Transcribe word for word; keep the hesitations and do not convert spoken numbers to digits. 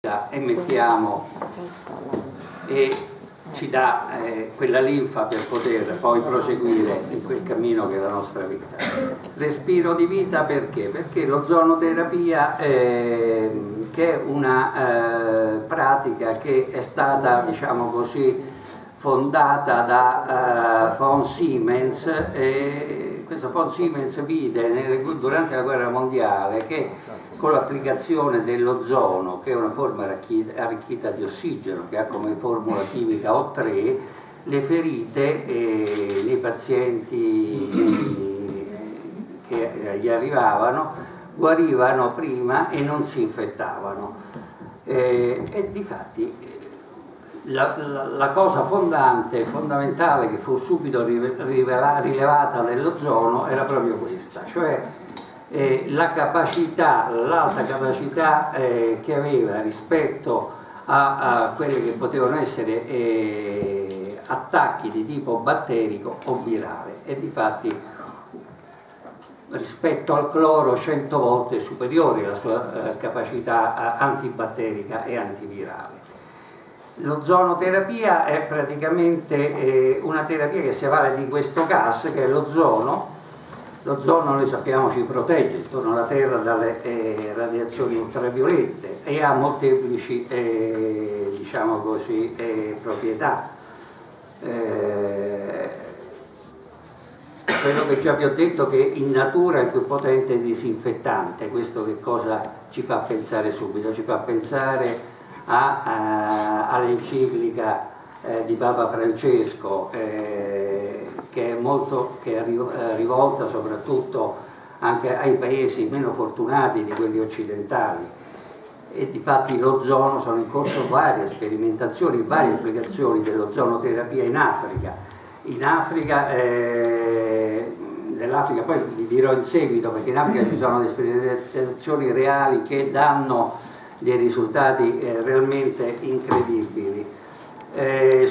e mettiamo e ci dà eh, quella linfa per poter poi proseguire in quel cammino che è la nostra vita. Respiro di vita perché? Perché l'ozonoterapia eh, che è una eh, pratica che è stata, diciamo così, fondata da uh, von Siemens, e questo von Siemens vide nelle, durante la guerra mondiale che con l'applicazione dell'ozono, che è una forma arricchita di ossigeno, che ha come formula chimica O tre, le ferite eh, nei pazienti eh, che gli arrivavano guarivano prima e non si infettavano. Eh, e difatti La, la, la cosa fondante, fondamentale che fu subito rivela, rilevata nell'ozono era proprio questa, cioè eh, la capacità, l'alta capacità eh, che aveva rispetto a, a quelli che potevano essere eh, attacchi di tipo batterico o virale, e difatti rispetto al cloro cento volte superiore la sua eh, capacità antibatterica e antivirale. L'ozonoterapia è praticamente eh, una terapia che si avvale di questo gas che è l'ozono. L'ozono, noi sappiamo, ci protegge intorno alla Terra dalle eh, radiazioni ultraviolette e ha molteplici eh, diciamo così, eh, proprietà. Eh, quello che già vi ho detto, che in natura è il più potente disinfettante. Questo che cosa ci fa pensare subito? Ci fa pensare all'enciclica eh, di Papa Francesco eh, che è molto che è rivolta soprattutto anche ai paesi meno fortunati di quelli occidentali, e difatti l'ozono, sono in corso varie sperimentazioni, varie applicazioni dell'ozonoterapia in Africa. In Africa, eh, nell'Africa poi vi dirò in seguito, perché in Africa ci sono delle sperimentazioni reali che danno dei risultati eh, realmente incredibili. Eh,